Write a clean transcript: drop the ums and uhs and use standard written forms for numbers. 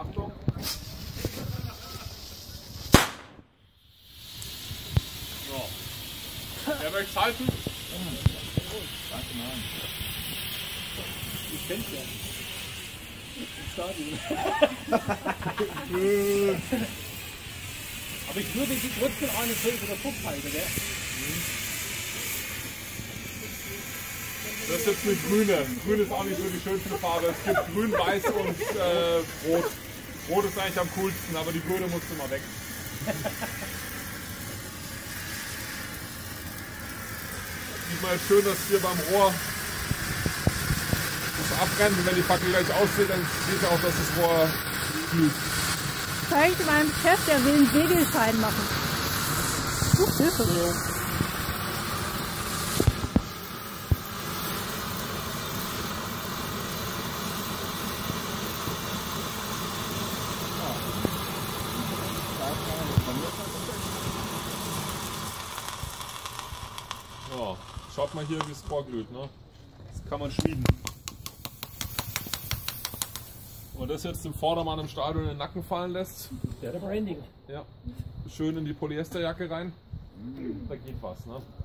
Achtung. So. Wer möchte halten? Danke, nein. Ich kenn's ja. Im Stadion. Aber ich würde die trotzdem eine Folge der Kopf halten, gell? Das ist jetzt eine grüne. Grün ist auch nicht so die schönste Farbe. Es gibt grün, weiß und rot. Rot ist eigentlich am coolsten, aber die grüne muss immer weg. Sieht man jetzt schön, dass hier beim Rohr das abbrennt. Und wenn die Fackel gleich ausgeht, dann sieht ihr auch, dass das Rohr glüht. Zeig meinem Chef, der will einen Segelschein machen. Hilfe. Ja. So, schaut mal hier, wie das Rohr glüht. Ne? Das kann man schmieden. Und das jetzt dem Vordermann im Stadion in den Nacken fallen lässt. Der Branding. Ja, schön in die Polyesterjacke rein. Da geht was. Ne?